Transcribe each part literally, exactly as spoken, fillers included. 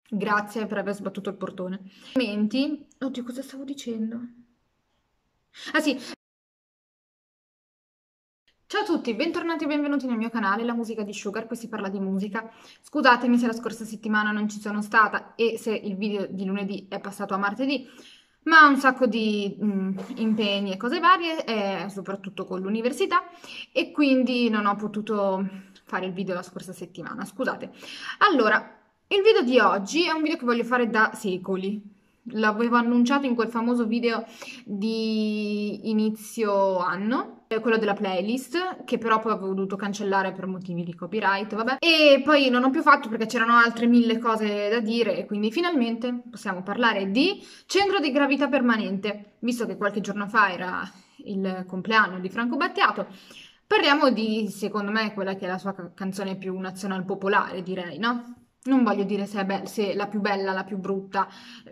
Grazie per aver sbattuto il portone. Menti? Oddio, cosa stavo dicendo? Ah sì, ciao a tutti, bentornati e benvenuti nel mio canale, la musica di Sugar, qui si parla di musica. Scusatemi se la scorsa settimana non ci sono stata e se il video di lunedì è passato a martedì, ma ho un sacco di mm, impegni e cose varie, eh, soprattutto con l'università, e quindi non ho potuto fare il video la scorsa settimana, scusate. Allora, il video di oggi è un video che voglio fare da secoli. L'avevo annunciato in quel famoso video di inizio anno, eh, quello della playlist, che però poi avevo dovuto cancellare per motivi di copyright, vabbè. E poi non ho più fatto perché c'erano altre mille cose da dire e quindi finalmente possiamo parlare di Centro di Gravità Permanente, visto che qualche giorno fa era il compleanno di Franco Battiato. Parliamo di, secondo me, quella che è la sua ca- canzone più nazional popolare, direi, no? Non voglio dire se è be- se la più bella, la più brutta.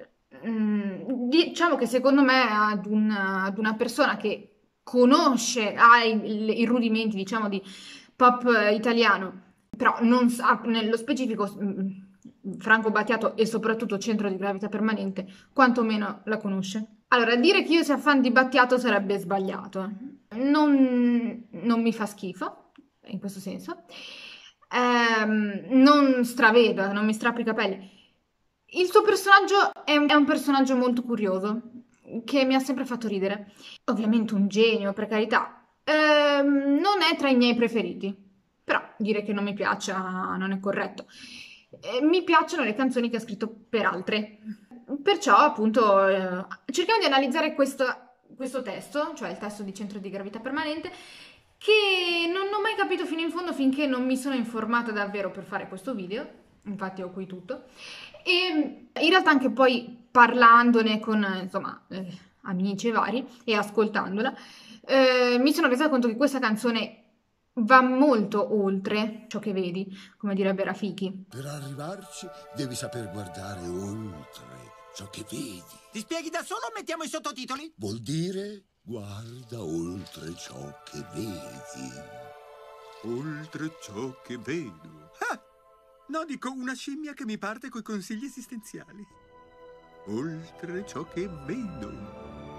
Mm, diciamo che secondo me ad, un- ad una persona che conosce, ha i, i rudimenti, diciamo, di pop eh, italiano, però non sa nello specifico mm, Franco Battiato e soprattutto Centro di Gravità Permanente, quantomeno la conosce. Allora, dire che io sia fan di Battiato sarebbe sbagliato. Non, non mi fa schifo, in questo senso. Ehm, non stravedo, non mi strappo i capelli. Il suo personaggio è un, è un personaggio molto curioso, che mi ha sempre fatto ridere. Ovviamente un genio, per carità. Ehm, non è tra i miei preferiti, però dire che non mi piaccia non è corretto. Eh, mi piacciono le canzoni che ha scritto per altre. Perciò, appunto, eh, cerchiamo di analizzare questo, questo testo, cioè il testo di Centro di Gravità Permanente, che non ho mai capito fino in fondo finché non mi sono informata davvero per fare questo video. Infatti ho qui tutto. E in realtà anche poi parlandone con, insomma, eh, amici e vari e ascoltandola, eh, mi sono resa conto che questa canzone va molto oltre ciò che vedi, come direbbe Rafiki. Per arrivarci devi saper guardare oltre ciò che vedi. Ti spieghi da solo o mettiamo i sottotitoli? Vuol dire guarda oltre ciò che vedi. Oltre ciò che vedo. Ah! No, dico una scimmia che mi parte coi consigli esistenziali. Oltre ciò che vedo.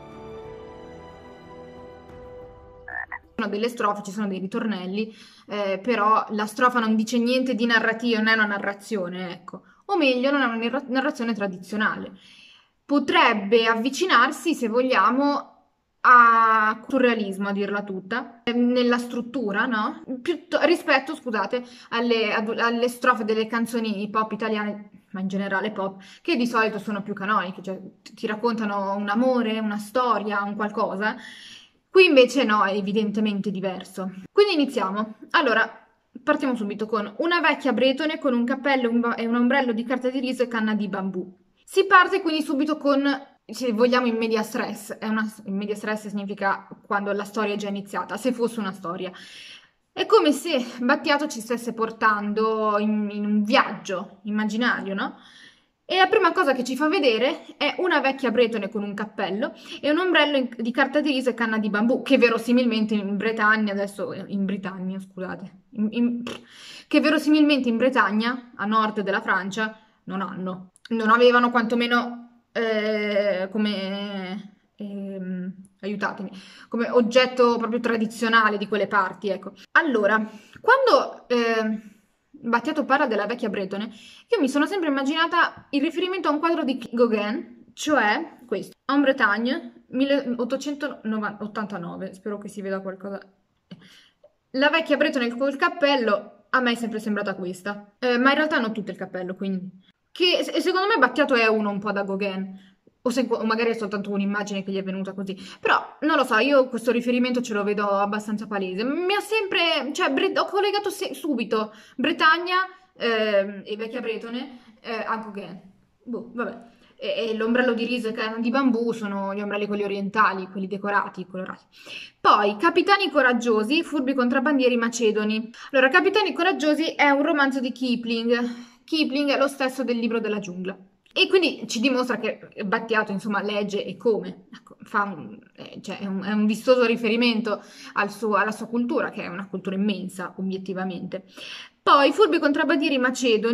Sono delle strofe, ci sono dei ritornelli, eh, però la strofa non dice niente di narrativo, non è una narrazione, ecco. O meglio, non è una narra- narrazione tradizionale. Potrebbe avvicinarsi, se vogliamo, a surrealismo, a dirla tutta, eh, nella struttura, no? Piutto- rispetto, scusate, alle, ad- alle strofe delle canzoni pop italiane, ma in generale pop, che di solito sono più canoniche, cioè ti ti raccontano un amore, una storia, un qualcosa. Qui invece no, è evidentemente diverso. Quindi iniziamo. Allora, partiamo subito con una vecchia bretone con un cappello un ba- e un ombrello di carta di riso e canna di bambù. Si parte quindi subito con, se vogliamo, in media stress. È una, in media stress significa quando la storia è già iniziata, se fosse una storia. È come se Battiato ci stesse portando in, in un viaggio immaginario, no? E la prima cosa che ci fa vedere è una vecchia bretone con un cappello e un ombrello in- di carta di riso e canna di bambù, che verosimilmente in Bretagna, adesso in Britannia, scusate, in- in- che verosimilmente in Bretagna, a nord della Francia, non hanno. Non avevano quantomeno eh, come... ehm, aiutatemi, come oggetto proprio tradizionale di quelle parti, ecco. Allora, quando eh, Battiato parla della vecchia bretone, io mi sono sempre immaginata il riferimento a un quadro di Gauguin, cioè questo, En Bretagne, milleottocentottantanove, spero che si veda qualcosa. La vecchia bretone col cappello, a me è sempre sembrata questa, Eh, ma in realtà hanno tutto il cappello, quindi... Che se- secondo me Battiato è uno un po' da Gauguin, o, se- o magari è soltanto un'immagine che gli è venuta così, però non lo so, io questo riferimento ce lo vedo abbastanza palese. Mi ha sempre, cioè, Bre- ho collegato se- subito Bretagna ehm, e vecchia bretone eh, a Gauguin. Boh, vabbè. E, e l'ombrello di riso e canna di bambù sono gli ombrelli quelli orientali, quelli decorati, colorati. Poi, Capitani coraggiosi, furbi contrabbandieri macedoni. Allora, Capitani coraggiosi è un romanzo di Kipling. Kipling è lo stesso del libro della giungla. E quindi ci dimostra che Battiato, insomma, legge e come. Ecco, fa un, eh, cioè, è un, è un vistoso riferimento al suo- alla sua cultura, che è una cultura immensa, obiettivamente. Poi, furbi contrabbandieri macedoni,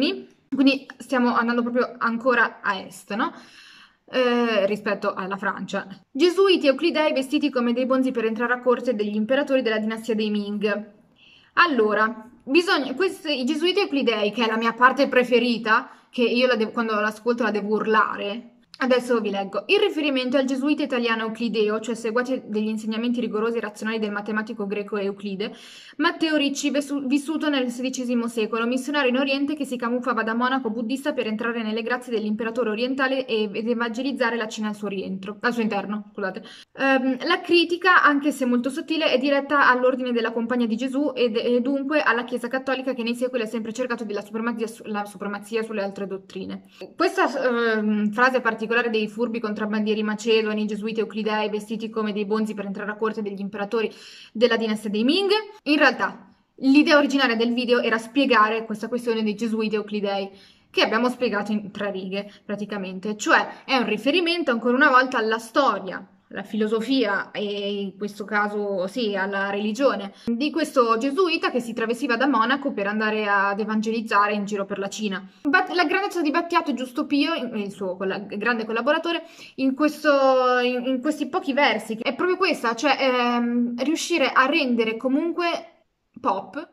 quindi stiamo andando proprio ancora a est, no? Eh, rispetto alla Francia. Gesuiti e Euclidei vestiti come dei bonzi per entrare a corte degli imperatori della dinastia dei Ming. Allora, bisogna, questi, i Gesuiti e Euclidei, che è la mia parte preferita, che io la devo, quando l'ascolto la devo urlare. Adesso vi leggo. Il riferimento al gesuita italiano Euclideo, cioè seguace degli insegnamenti rigorosi e razionali del matematico greco Euclide, Matteo Ricci, vissuto nel sedicesimo secolo, missionario in Oriente che si camuffava da monaco buddista per entrare nelle grazie dell'imperatore orientale ed evangelizzare la Cina al suo rientro, al suo interno, scusate. Um, la critica, anche se molto sottile, è diretta all'ordine della Compagnia di Gesù ed, e dunque alla Chiesa cattolica che nei secoli ha sempre cercato della supremazia, la supremazia sulle altre dottrine. Questa uh, frase particolare dei furbi contrabbandieri macedoni, gesuiti euclidei vestiti come dei bonzi per entrare a corte degli imperatori della dinastia dei Ming. In realtà l'idea originaria del video era spiegare questa questione dei gesuiti euclidei, che abbiamo spiegato in tre righe praticamente, cioè è un riferimento ancora una volta alla storia, alla filosofia e in questo caso sì alla religione di questo gesuita che si travestiva da monaco per andare ad evangelizzare in giro per la Cina. La grandezza di Battiato Giusto Pio, il suo grande collaboratore, in, questo, in, in questi pochi versi è proprio questa, cioè ehm, riuscire a rendere comunque pop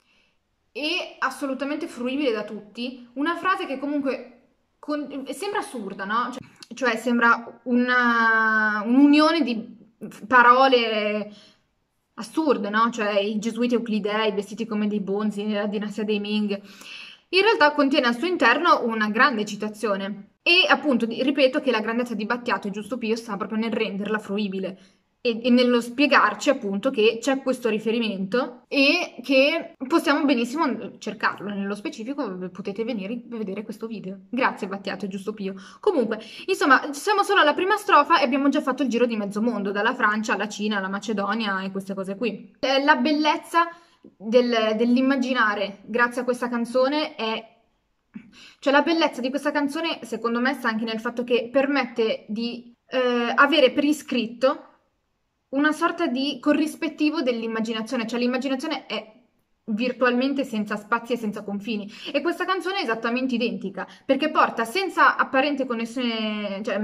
e assolutamente fruibile da tutti una frase che comunque con, sembra assurda, no? Cioè, cioè sembra un'unione di parole assurde, no? Cioè i gesuiti euclidei vestiti come dei bonzi nella dinastia dei Ming. In realtà contiene al suo interno una grande citazione e appunto ripeto che la grandezza di Battiato e Giusto Pio sta proprio nel renderla fruibile e, e nello spiegarci appunto che c'è questo riferimento e che possiamo benissimo cercarlo. Nello specifico potete venire a vedere questo video. Grazie Battiato e Giusto Pio. Comunque, insomma, siamo solo alla prima strofa e abbiamo già fatto il giro di mezzo mondo, dalla Francia alla Cina, alla Macedonia e queste cose qui. La bellezza del, dell'immaginare grazie a questa canzone è... Cioè la bellezza di questa canzone secondo me sta anche nel fatto che permette di eh, avere per iscritto una sorta di corrispettivo dell'immaginazione, cioè l'immaginazione è virtualmente senza spazi e senza confini e questa canzone è esattamente identica perché porta senza apparente connessione, cioè,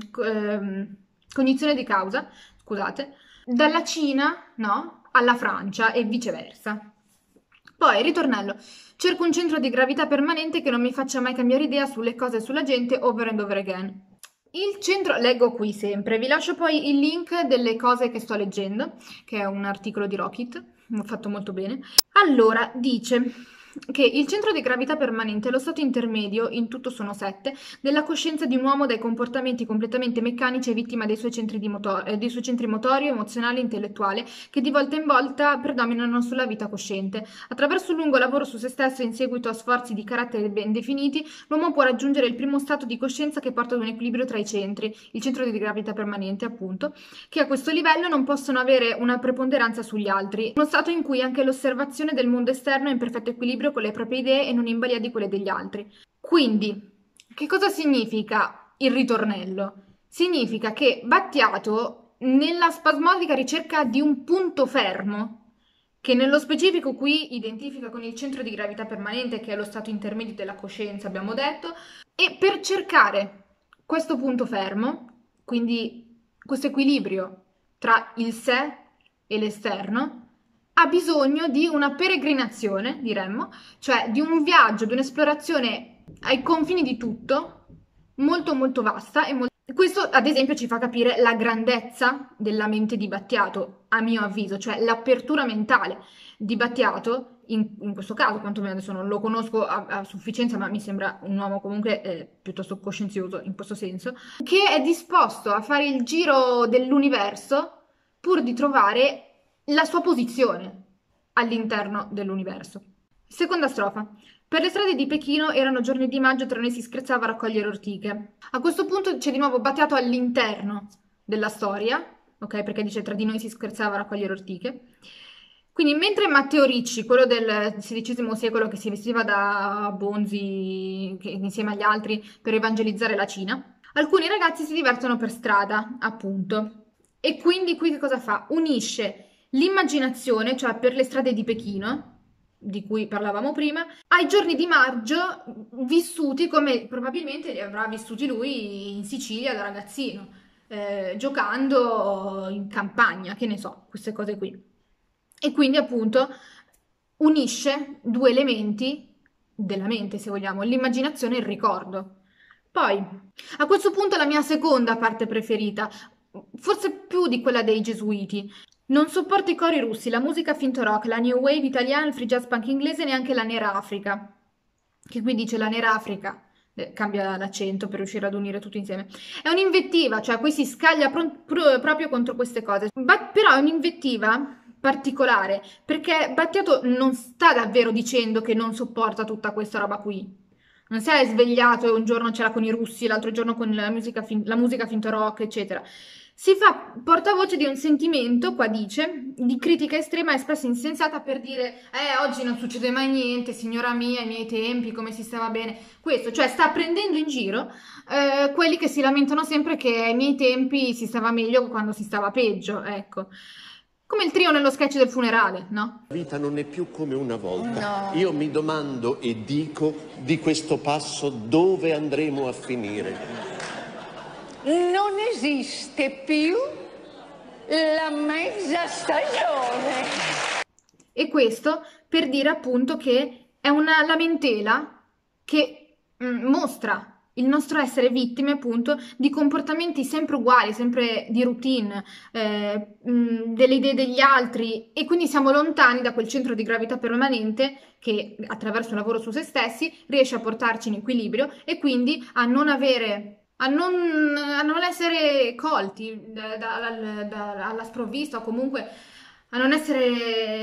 mh, cognizione di causa, scusate, dalla Cina, no, alla Francia e viceversa. Poi, ritornello, cerco un centro di gravità permanente che non mi faccia mai cambiare idea sulle cose e sulla gente over and over again. Il centro, leggo qui sempre, vi lascio poi il link delle cose che sto leggendo, che è un articolo di Rocket, fatto molto bene. Allora, dice che il centro di gravità permanente è lo stato intermedio, in tutto sono sette, della coscienza di un uomo dai comportamenti completamente meccanici e vittima dei suoi centri, di motor eh, dei suoi centri motorio, emozionale e intellettuale, che di volta in volta predominano sulla vita cosciente. Attraverso un lungo lavoro su se stesso e in seguito a sforzi di carattere ben definiti, l'uomo può raggiungere il primo stato di coscienza che porta ad un equilibrio tra i centri, il centro di gravità permanente appunto, che a questo livello non possono avere una preponderanza sugli altri, uno stato in cui anche l'osservazione del mondo esterno è in perfetto equilibrio con le proprie idee e non in balia di quelle degli altri. Quindi, che cosa significa il ritornello? Significa che Battiato, nella spasmodica ricerca di un punto fermo, che nello specifico qui identifica con il centro di gravità permanente, che è lo stato intermedio della coscienza, abbiamo detto, e per cercare questo punto fermo, quindi questo equilibrio tra il sé e l'esterno, ha bisogno di una peregrinazione, diremmo, cioè di un viaggio, di un'esplorazione ai confini di tutto, molto molto vasta e molto... Questo ad esempio ci fa capire la grandezza della mente di Battiato, a mio avviso, cioè l'apertura mentale di Battiato, in, in questo caso, quantomeno adesso non lo conosco a, a sufficienza, ma mi sembra un uomo comunque eh, piuttosto coscienzioso in questo senso, che è disposto a fare il giro dell'universo pur di trovare la sua posizione all'interno dell'universo. Seconda strofa. Per le strade di Pechino erano giorni di maggio, tra noi si scherzava a raccogliere ortiche. A questo punto c'è di nuovo Battiato all'interno della storia, ok? Perché dice tra di noi si scherzava a raccogliere ortiche. Quindi mentre Matteo Ricci, quello del sedicesimo secolo che si vestiva da bonzi che, insieme agli altri per evangelizzare la Cina, alcuni ragazzi si divertono per strada, appunto. E quindi qui che cosa fa? Unisce l'immaginazione, cioè per le strade di Pechino, di cui parlavamo prima, ai giorni di maggio vissuti come probabilmente li avrà vissuti lui in Sicilia da ragazzino, eh, giocando in campagna, che ne so, queste cose qui. E quindi appunto unisce due elementi della mente, se vogliamo, l'immaginazione e il ricordo. Poi, a questo punto la mia seconda parte preferita, forse più di quella dei gesuiti. Non sopporto i cori russi, la musica finto rock, la new wave italiana, il free jazz punk inglese, neanche la Nera Africa. Che qui dice la Nera Africa, eh, cambia l'accento per riuscire ad unire tutto insieme. È un'invettiva, cioè qui si scaglia pro pro proprio contro queste cose. Ba però è un'invettiva particolare, perché Battiato non sta davvero dicendo che non sopporta tutta questa roba qui. Non si è svegliato e un giorno c'era con i russi, l'altro giorno con la musica, la musica finto rock, eccetera. Si fa portavoce di un sentimento, qua dice, di critica estrema espressa insensata per dire eh, oggi non succede mai niente, signora mia, ai miei tempi, come si stava bene. Questo, cioè sta prendendo in giro eh, quelli che si lamentano sempre che ai miei tempi si stava meglio quando si stava peggio, ecco. Come il trio nello sketch del funerale, no? La vita non è più come una volta. No. Io mi domando e dico di questo passo dove andremo a finire. Non esiste più la mezza stagione. E questo per dire appunto che è una lamentela che mm, mostra il nostro essere vittime appunto di comportamenti sempre uguali, sempre di routine, eh, mh, delle idee degli altri, e quindi siamo lontani da quel centro di gravità permanente che attraverso il lavoro su se stessi riesce a portarci in equilibrio e quindi a non avere, a non, a non essere colti da, da, da, alla sprovvista, o comunque a non essere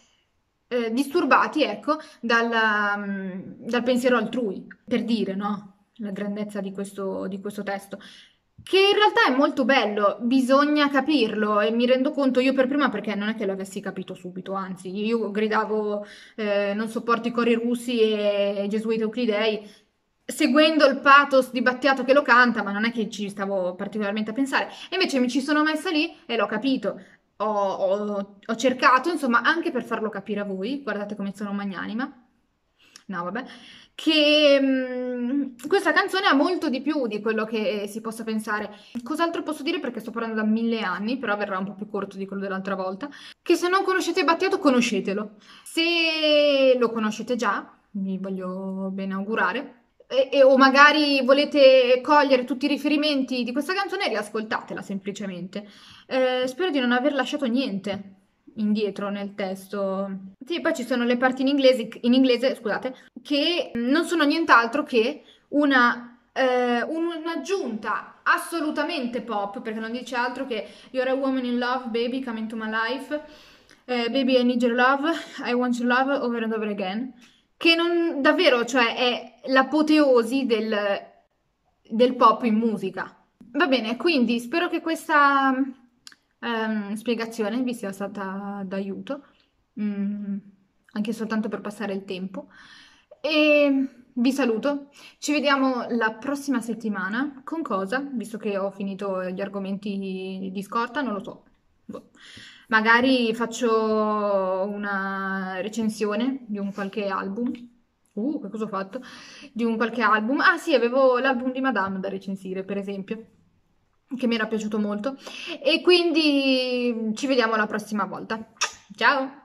eh, disturbati, ecco, dal, dal pensiero altrui, per dire, no? La grandezza di questo, di questo testo, che in realtà è molto bello, bisogna capirlo, e mi rendo conto io per prima, perché non è che l'avessi capito subito, anzi io gridavo eh, non sopporto i cori russi e Gesuiti Euclidei seguendo il pathos di Battiato che lo canta, ma non è che ci stavo particolarmente a pensare, e invece mi ci sono messa lì e l'ho capito. Ho, ho, ho cercato, insomma, anche per farlo capire a voi, guardate come sono magnanima, no vabbè, che mh, questa canzone ha molto di più di quello che si possa pensare. Cos'altro posso dire, perché sto parlando da mille anni, però verrà un po' più corto di quello dell'altra volta, che se non conoscete Battiato, conoscetelo. Se lo conoscete già, vi voglio bene augurare, e, e, o magari volete cogliere tutti i riferimenti di questa canzone, riascoltatela semplicemente. Eh, spero di non aver lasciato niente indietro nel testo. Sì, poi ci sono le parti in inglese, in inglese, scusate, che non sono nient'altro che una eh, un'aggiunta assolutamente pop, perché non dice altro che You're a woman in love, baby, come into my life, eh, baby I need your love, I want your love over and over again, che non davvero, cioè è l'apoteosi del, del pop in musica. Va bene, quindi spero che questa Um, spiegazione vi sia stata d'aiuto, mm, anche soltanto per passare il tempo, e vi saluto. Ci vediamo la prossima settimana. Con cosa? Visto che ho finito gli argomenti di scorta, non lo so. Boh. Magari faccio una recensione di un qualche album. Uh, che cosa ho fatto? Di un qualche album. Ah sì, avevo l'album di Madame da recensire, per esempio, che mi era piaciuto molto, e quindi ci vediamo la prossima volta. Ciao!